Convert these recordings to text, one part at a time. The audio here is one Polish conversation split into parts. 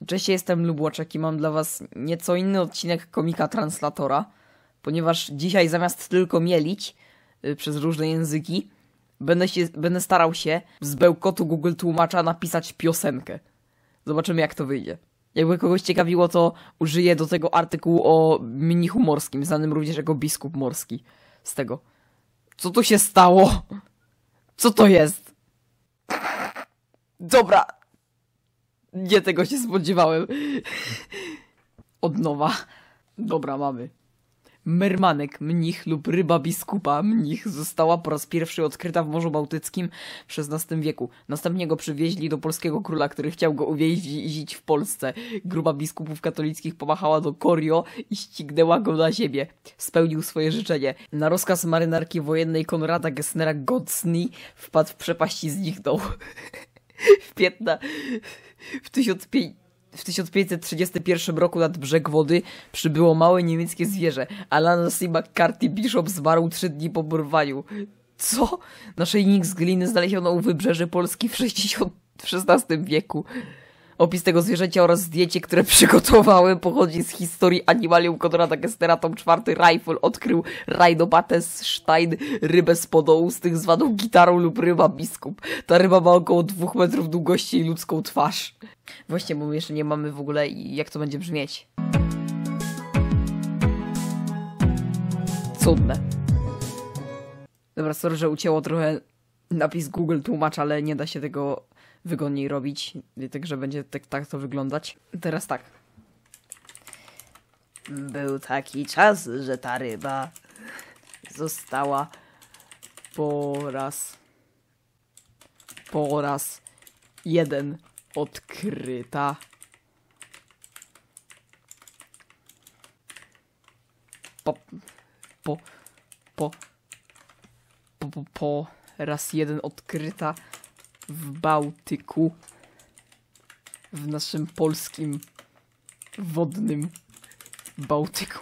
Cześć, jestem Lubłoczek i mam dla was nieco inny odcinek Komika Translatora, ponieważ dzisiaj zamiast tylko mielić przez różne języki, będę starał się z bełkotu Google Tłumacza napisać piosenkę. Zobaczymy, jak to wyjdzie. Jakby kogoś ciekawiło, to użyję do tego artykułu o mnichu morskim, znanym również jako biskup morski. Z tego. Co tu się stało? Co to jest? Dobra. Nie tego się spodziewałem. Od nowa. Dobra, mamy. Mermanek, mnich lub ryba biskupa, mnich, została po raz pierwszy odkryta w Morzu Bałtyckim w XVI wieku. Następnie go przywieźli do polskiego króla, który chciał go uwięzić w Polsce. Grupa biskupów katolickich pomachała do Korio i ścignęła go na ziemię. Spełnił swoje życzenie. Na rozkaz marynarki wojennej Konrada Gessnera Godzni wpadł w przepaść i zniknął. W 1531 roku nad brzeg wody przybyło małe niemieckie zwierzę. Alan C. McCarthy Bishop zmarł 3 dni po porwaniu. Co? Naszyjnik z gliny znaleziono u wybrzeży Polski w XVI wieku. Opis tego zwierzęcia oraz zdjęcie, które przygotowałem, pochodzi z historii Animalium Konrada Gessnera, tom 4. Rifle odkrył Rhinobates Stein, rybę z podołustych zwaną gitarą lub ryba biskup. Ta ryba ma około 2 metrów długości i ludzką twarz. Właśnie, bo my jeszcze nie mamy w ogóle jak to będzie brzmieć. Cudne. Dobra, sorry, że ucięło trochę napis Google Tłumacz, ale nie da się tego wygodniej robić, także będzie tak to wyglądać. Teraz tak. Był taki czas, że ta ryba została po raz jeden odkryta. Po raz jeden odkryta w Bałtyku, w naszym polskim wodnym Bałtyku.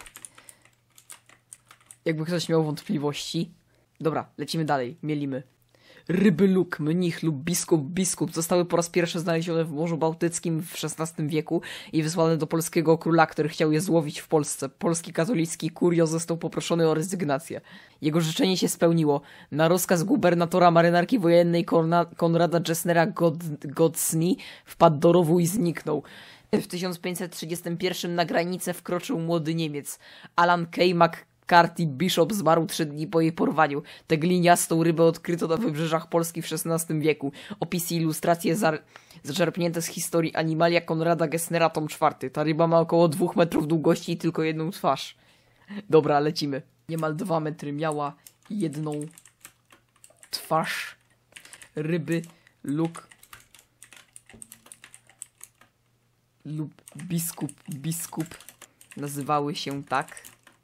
Jakby ktoś miał wątpliwości. Dobra, lecimy dalej, mielimy. Ryby luk, mnich lub biskup zostały po raz pierwszy znalezione w Morzu Bałtyckim w XVI wieku i wysłane do polskiego króla, który chciał je złowić w Polsce. Polski katolicki kurio został poproszony o rezygnację. Jego życzenie się spełniło. Na rozkaz gubernatora marynarki wojennej Konrada Gessnera Godzni wpadł do rowu i zniknął. W 1531 na granicę wkroczył młody Niemiec. Alan K. McCarthy Bishop zmarł 3 dni po jej porwaniu. Tę gliniastą rybę odkryto na wybrzeżach Polski w XVI wieku. Opisy i ilustracje zaczerpnięte z historii Animalia Konrada Gessnera, tom 4. Ta ryba ma około 2 metrów długości i tylko jedną twarz. Dobra, lecimy. Niemal 2 metry miała jedną twarz. Ryby lub biskup nazywały się tak.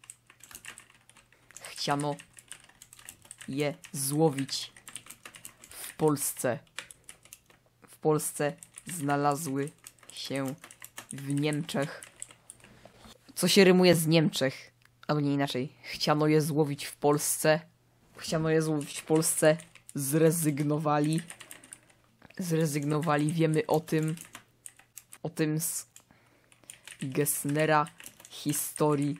Chciano je złowić w Polsce. W Polsce znalazły się w Niemczech. Co się rymuje z Niemczech? Albo nie inaczej. Chciano je złowić w Polsce. Zrezygnowali. Wiemy o tym z Gessnera historii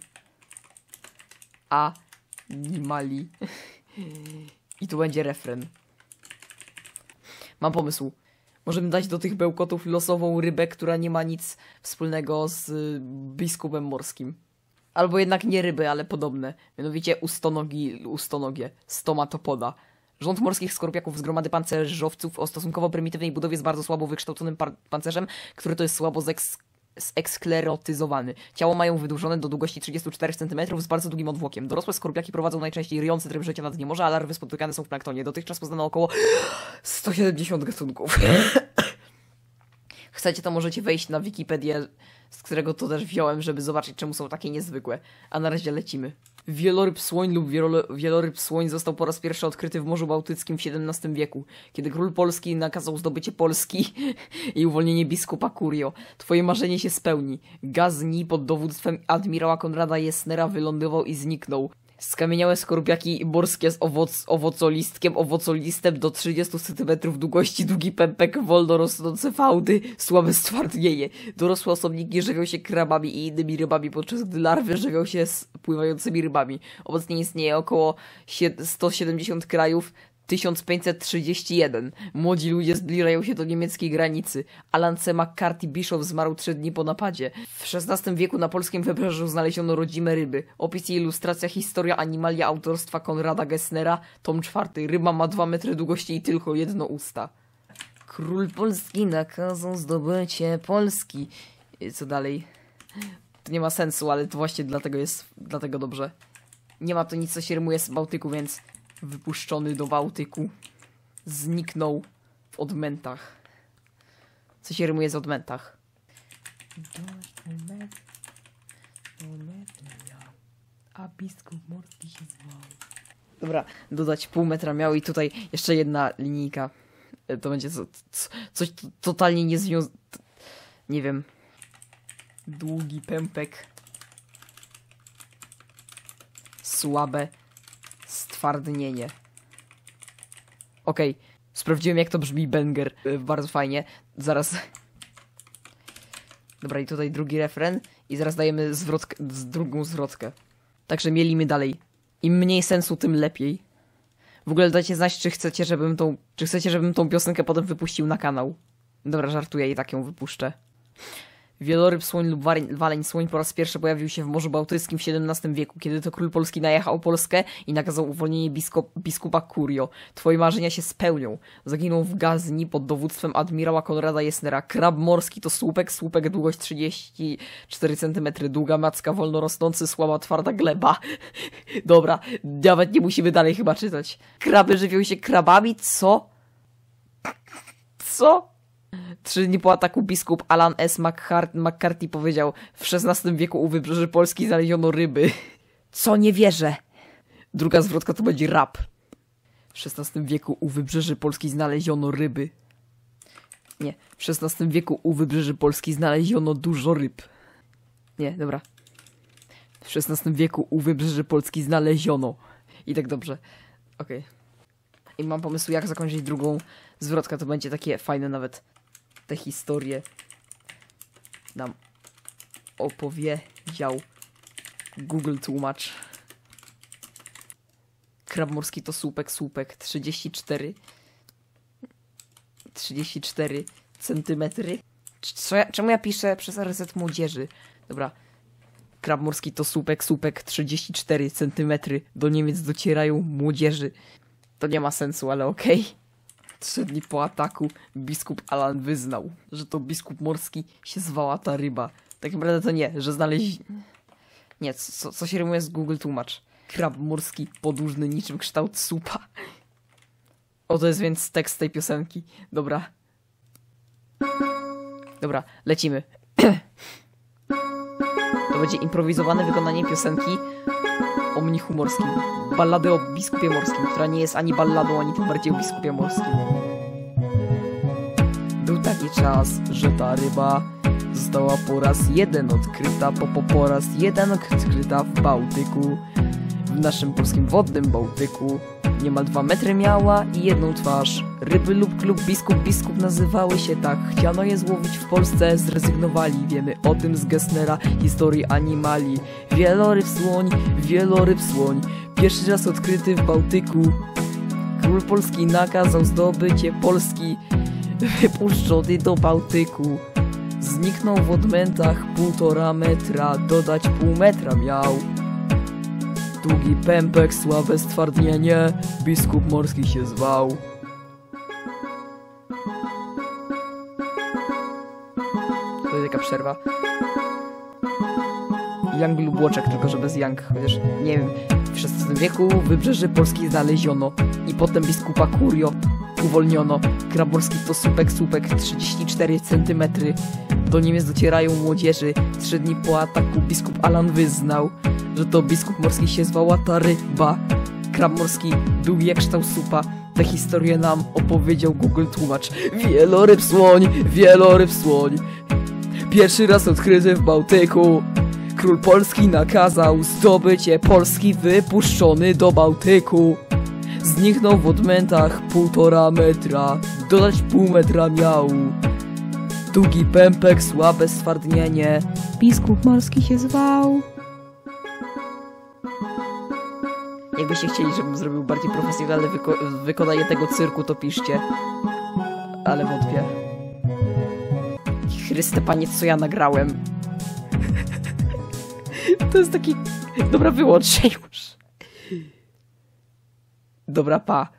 Animali. I tu będzie refren. Mam pomysł. Możemy dać do tych bełkotów losową rybę, która nie ma nic wspólnego z biskupem morskim. Albo jednak nie ryby, ale podobne. Mianowicie ustonogie. Stomatopoda. Rząd morskich skorupiaków z gromady pancerzowców o stosunkowo prymitywnej budowie z bardzo słabo wykształconym pancerzem, który to jest słabo sklerotyzowany. Ciało mają wydłużone do długości 34 cm z bardzo długim odwłokiem. Dorosłe skorupiaki prowadzą najczęściej ryjący tryb życia na dnie morza, a larwy spotykane są w planktonie. Dotychczas poznano około 170 gatunków. Chcecie, to możecie wejść na Wikipedię, z którego to też wziąłem, żeby zobaczyć, czemu są takie niezwykłe. A na razie lecimy. Wieloryb słoń lub wieloryb słoń został po raz pierwszy odkryty w Morzu Bałtyckim w XVII wieku, kiedy król polski nakazał zdobycie Polski i uwolnienie biskupa Kurio. Twoje marzenie się spełni. Godzni pod dowództwem admirała Konrada Gessnera wylądował i zniknął. Skamieniałe skorupiaki morskie z owocolistem do 30 cm długości, długi pępek, wolno rosnące fałdy, słabe stwardnienie. Dorosłe osobniki żywią się krabami i innymi rybami, podczas gdy larwy żywią się z pływającymi rybami. Obecnie istnieje około 170 krajów, 1531. Młodzi ludzie zbliżają się do niemieckiej granicy. Alan C. McCarthy Bishop zmarł 3 dni po napadzie. W XVI wieku na polskim wybrzeżu znaleziono rodzime ryby. Opis i ilustracja Historia Animalia autorstwa Konrada Gessnera, tom 4. Ryba ma 2 metry długości i tylko jedno usta. Król Polski nakazał zdobycie Polski. Co dalej? To nie ma sensu, ale to właśnie dlatego dobrze. Nie ma to nic, co się rymuje z Bałtyku, więc... Wypuszczony do Bałtyku. Zniknął w odmętach. Co się rymuje z odmętach? A biskup morski się zwał. Dobra, dodać pół metra miał i tutaj jeszcze jedna linijka. To będzie coś totalnie niezwiązane. Nie wiem. Długi pępek. Słabe stwardnienie. Okej, sprawdziłem jak to brzmi banger. Bardzo fajnie. Zaraz. Dobra, i tutaj drugi refren. I zaraz dajemy drugą zwrotkę. Także mielimy dalej. Im mniej sensu, tym lepiej. W ogóle dajcie znać, czy chcecie, żebym tą piosenkę potem wypuścił na kanał. Dobra, żartuję i tak ją wypuszczę. Wieloryb słoń lub waleń słoń po raz pierwszy pojawił się w Morzu Bałtyckim w XVII wieku, kiedy to król polski najechał Polskę i nakazał uwolnienie biskupa Curio. Twoje marzenia się spełnią. Zaginął w Gazni pod dowództwem admirała Konrada Gessnera. Krab morski to słupek długość 34 cm, długa macka, wolno rosnący, słaba, twarda gleba. Dobra, nawet nie musimy dalej chyba czytać. Kraby żywią się krabami? Co? Co? 3 dni po ataku biskup Alan S. McCarthy powiedział: w XVI wieku u wybrzeży Polski znaleziono ryby. Co? Nie wierzę. Druga zwrotka to będzie rap. W XVI wieku u wybrzeży Polski znaleziono ryby. Nie. W XVI wieku u wybrzeży Polski znaleziono dużo ryb. Nie, dobra. W XVI wieku u wybrzeży Polski znaleziono. I tak dobrze. Okej. I mam pomysł, jak zakończyć drugą zwrotkę. To będzie takie fajne nawet. Te historie nam opowiedział Google Tłumacz. Krab morski to słupek 34 centymetry. Czemu ja piszę przez RZ Młodzieży? Dobra. Krab morski to słupek 34 centymetry. Do Niemiec docierają młodzieży. To nie ma sensu, ale okej. 3 dni po ataku biskup Alan wyznał, że to biskup morski się zwała ta ryba. Tak naprawdę to nie, że znaleźli... Nie, co się rymuje z Google Tłumacz. Krab morski podłużny niczym kształt słupa. Oto jest więc tekst tej piosenki. Dobra. Dobra, lecimy. To będzie improwizowane wykonanie piosenki o mnichu morskim. Ballady o biskupie morskim, która nie jest ani balladą, ani tym bardziej o biskupie morskim. Był taki czas, że ta ryba została po raz jeden odkryta, po raz jeden odkryta w Bałtyku. W naszym polskim wodnym Bałtyku. Niemal 2 metry miała i jedną twarz. Ryby lub klub biskup nazywały się tak. Chciano je złowić w Polsce, zrezygnowali. Wiemy o tym z Gessnera, historii Animalii. Wieloryb słoń, pierwszy raz odkryty w Bałtyku. Król polski nakazał zdobycie Polski, wypuszczony do Bałtyku. Zniknął w odmętach 1,5 metra, dodać pół metra miał. Długi pępek, słabe stwardnienie, biskup morski się zwał. To jest taka przerwa. Young lub Łoczek, tylko że bez Young, chociaż nie wiem. W XVI wieku wybrzeże Polski znaleziono i potem biskupa Curio uwolniono. Krab morski to słupek 34 cm. Do Niemiec docierają młodzieży. 3 dni po ataku biskup Alan wyznał, że to biskup morski się zwała ta ryba. Krab morski długi jak kształt słupa. Tę historię nam opowiedział Google Tłumacz. Wieloryb słoń, pierwszy raz odkryty w Bałtyku. Król Polski nakazał zdobycie Polski, wypuszczony do Bałtyku. Zniknął w odmętach 1,5 metra, dodać pół metra miał. Długi pępek, słabe stwardnienie, biskup morski się zwał. Jakbyście chcieli, żebym zrobił bardziej profesjonalne wykonanie tego cyrku, to piszcie. Ale wątpię. Chryste panie, co ja nagrałem. To jest taki... Dobra, wyłącz się już. Dobra, pa.